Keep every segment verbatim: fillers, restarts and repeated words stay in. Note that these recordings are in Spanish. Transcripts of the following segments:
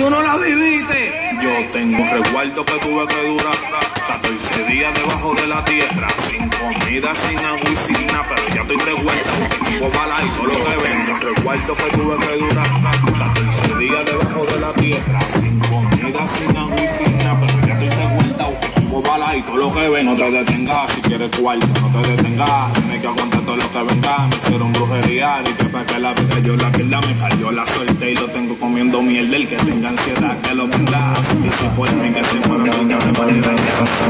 tú no la viviste. Yo tengo un resguardo que tuve que durar catorce días debajo de la tierra, sin comida, sin agua y sin nada, pero ya estoy revuelta porque tengo balas y todo lo que vengo. El resguardo que tuve que durar catorce días debajo de la tierra, sin comida, sin agua y sin nada, pero ya estoy revuelta porque tengo balas y todo lo que ven. No te detengas si quieres cuarto, no te detengas, tienes que aguantar todo lo que venga. Me hicieron brujería y que para que la vida yo la pierda, me cayó la suerte y lo tengo comiendo mierda. El que tenga ansiedad que lo venga, y si fue el mí que se mueve el que me vale dañar.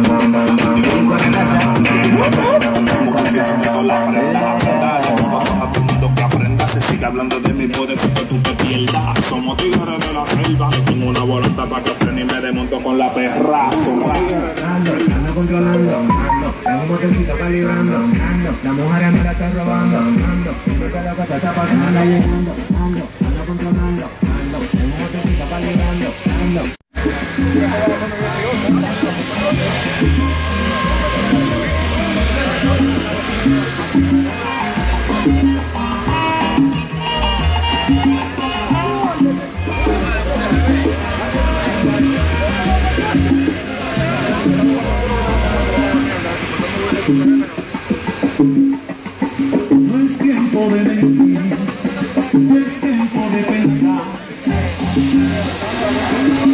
Que aprenda, se sigue hablando de mí, puede ser que tú te pierdas. Somos tigres de la selva, tengo una voluntad para que frene y me desmonto con la perra. Somos tigres. Ando, ando controlando, ando, tengo un motorcito calibrando, ando, la mujer me la está robando, ando, siempre que la cosa está pasando, ando, ando, ando controlando, ando, tengo un motorcito calibrando, ando. No es tiempo de mentir, no es tiempo de pensar.